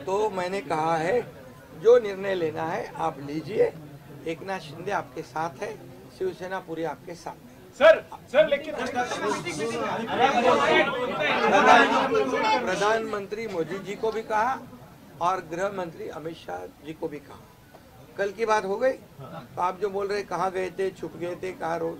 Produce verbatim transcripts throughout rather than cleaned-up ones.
तो मैंने कहा है जो निर्णय लेना है आप लीजिए। एकनाथ शिंदे आपके साथ है, शिवसेना पूरी आपके साथ है। सर सर लेकिन प्रधानमंत्री मोदी जी को भी कहा और गृह मंत्री अमित शाह जी को भी कहा। कल की बात हो गई तो आप जो बोल रहे कहाँ गए थे, छुप गए थे, कहाँ रोज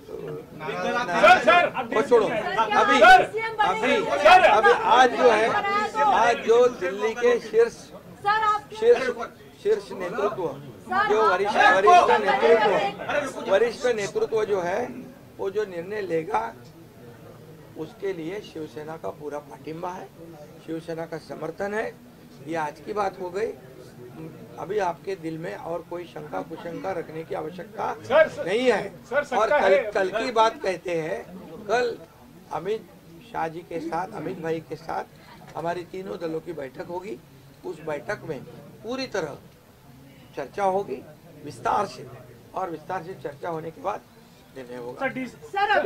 वो छोड़ो। अभी अभी अभी आज जो है, आज जो दिल्ली के शीर्ष शीर्ष शीर्ष नेतृत्व जो वरिष्ठ वरिष्ठ नेतृत्व वरिष्ठ नेतृत्व जो है वो जो निर्णय लेगा उसके लिए शिवसेना का पूरा पाठिंबा है, शिवसेना का समर्थन है। ये आज की बात हो गई, अभी आपके दिल में और कोई शंका कुशंका रखने की आवश्यकता नहीं है। और कल कल की बात कहते हैं, कल अमित शाह जी के साथ, अमित भाई के साथ हमारी तीनों दलों की बैठक होगी। उस बैठक में पूरी तरह चर्चा होगी विस्तार से, और विस्तार से चर्चा होने के बाद निर्णय होगा। सर अभी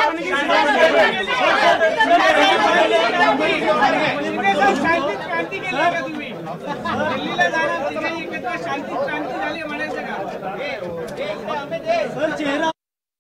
शांती क्रांती केली का तुम्ही दिल्लीला जाणार तिथे एकत्र शांती क्रांती झाली म्हणायचं का? सर चेहरा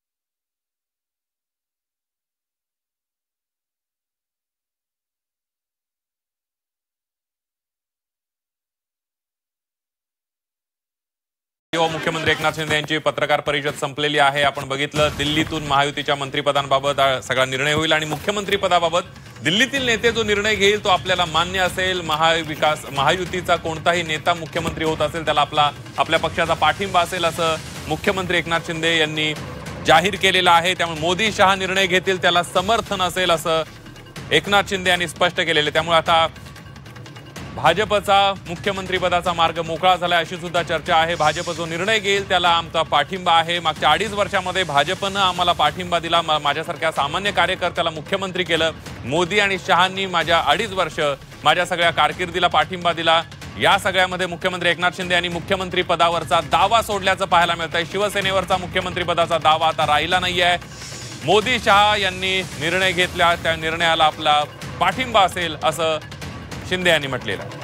मुख्यमंत्री एकनाथ शिंदे यांची पत्रकार परिषद संपलेली आहे। आपण बघितलं दिल्लीतून महायुतीच्या मंत्रिपदांबाबत सगळा निर्णय होईल आणि मुख्यमंत्री पदाबाबत दिल्लीतील नेते जो निर्णय घेईल तो आपल्याला मान्य असेल। महाविकास महायुतीचा कोणताही नेता मुख्यमंत्री होत असेल त्याला आपला आपल्या पक्षाचा पाठिंबा असेल असं मुख्यमंत्री एकनाथ शिंदे यांनी जाहीर केलेलं आहे। त्यामुळे मोदी शहा निर्णय घेतील त्याला समर्थन असेल असं एकनाथ शिंदे यांनी स्पष्ट केलेले। त्यामुळे आता भाजपचा मुख्यमंत्री पदाचा मार्ग मोकळा झाला अशी सुद्धा चर्चा आहे। भाजप जो निर्णय घेईल त्याला आमचा पाठिंबा आहे। मागच्या अडीच वर्षांमध्ये भाजपनं आम्हाला पाठिंबा दिला, माझ्यासारख्या सामान्य कार्यकर्त्याला मुख्यमंत्री केलं। मोदी आणि शहांनी माझ्या अडीच वर्ष माझ्या सगळ्या कारकिर्दीला पाठिंबा दिला। या सगळ्यामध्ये मुख्यमंत्री एकनाथ शिंदे यांनी मुख्यमंत्री पदावरचा दावा सोडल्याचं पाहायला मिळतंय। शिवसेनेवरचा मुख्यमंत्री पदाचा दावा आता राहिला नाहीये। मोदी शहा यांनी निर्णय घेतला, त्या निर्णयाला आपला पाठिंबा असेल असं शिंदे यांनी म्हटलेलं आहे।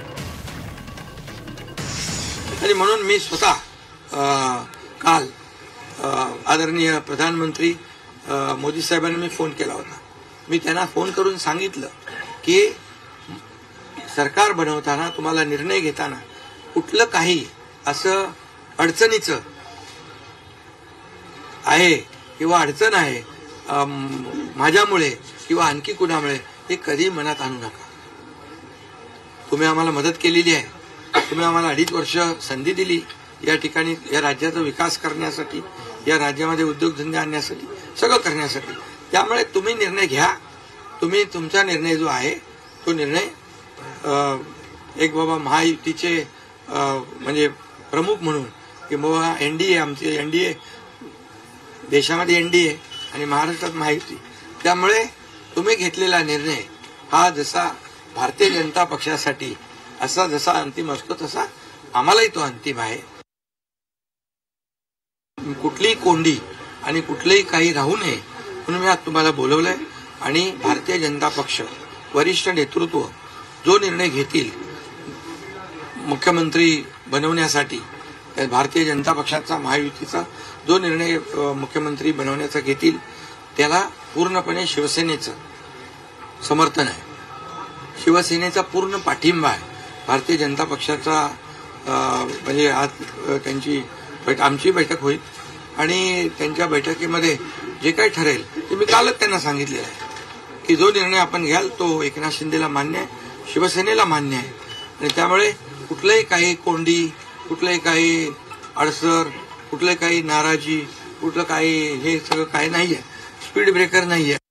आणि म्हणून मी स्वतः काल आदरणीय प्रधानमंत्री मोदी साहेबांना मी फोन केला होता। मी त्यांना फोन करून सांगितलं की सरकार बनवताना तुम्हाला निर्णय घेताना कुठलं काही असं अडचणीचं आहे किंवा अडचण आहे माझ्यामुळे किंवा आणखी कुणामुळे हे कधी मनात आणू नका। तुम्ही आम्हाला मदत केलेली आहे, तुम्ही आम्हाला अडीच वर्ष संधी दिली या ठिकाणी या राज्याचा विकास करण्यासाठी, या राज्यामध्ये उद्योगधंदे आणण्यासाठी, सगळं करण्यासाठी। त्यामुळे तुम्ही निर्णय घ्या। तुम्ही तुमचा निर्णय जो आहे तो निर्णय एक बाबा महायुतीचे म्हणजे प्रमुख म्हणून की बाबा एनडीए आमचे एनडीए देशामध्ये एनडीए आणि महाराष्ट्रात महायुती, त्यामुळे तुम्ही घेतलेला निर्णय हा जसा भारतीय जनता पक्षासाठी असा जसा अंतिम असतो तसा आम्हालाही तो अंतिम आहे। कुठलीही कोंडी आणि कुठलेही काही राहू नये म्हणून मी आज तुम्हाला बोलवलंय। आणि भारतीय जनता पक्ष वरिष्ठ नेतृत्व जो निर्णय घेतील मुख्यमंत्री बनवण्यासाठी, भारतीय जनता पक्षाचा महायुतीचा जो निर्णय मुख्यमंत्री बनवण्याचा घेतील त्याला पूर्णपणे शिवसेनेचं समर्थन आहे, शिवसेनेचा पूर्ण पाठिंबा आहे। भारतीय जनता पक्षाचा म्हणजे आज त्यांची आमची बैठक होईल आणि त्यांच्या बैठकीमध्ये जे काही ठरेल ते मी कालच त्यांना सांगितलेलं आहे की जो निर्णय आपण घ्याल तो एकनाथ शिंदेला मान्य आहे, शिवसेनेला मान्य आहे। आणि त्यामुळे कुठलंही काही कोंडी, कुठलंही काही अडसर, कुठलं काही नाराजी, कुठलं काही हे सगळं काही नाही आहे, स्पीड ब्रेकर नाही आहे।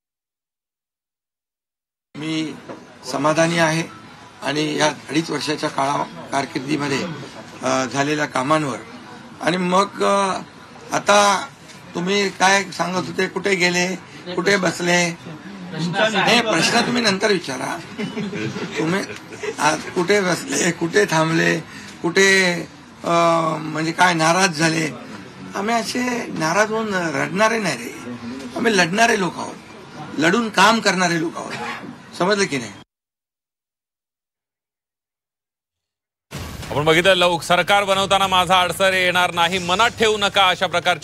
मी समाधानी आहे आणि या अडीच वर्षाच्या काळा कारकिर्दीमध्ये झालेल्या कामांवर। आणि मग आता तुम्ही काय सांगत होते, कुठे गेले, कुठे बसले, हे प्रश्न तुम्ही नंतर विचारा। तुम्ही कुठे बसले, कुठे थांबले, कुठे म्हणजे काय नाराज झाले, आम्ही असे नाराज होऊन रडणारे नाही रे, आम्ही लढणारे लोक आहोत, लढून काम करणारे लोक आहोत, समजलं की नाही। आपण बघितलं लोक सरकार बनवताना माझा अडसर येणार नाही, मनात ठेवू नका, अशा प्रकारची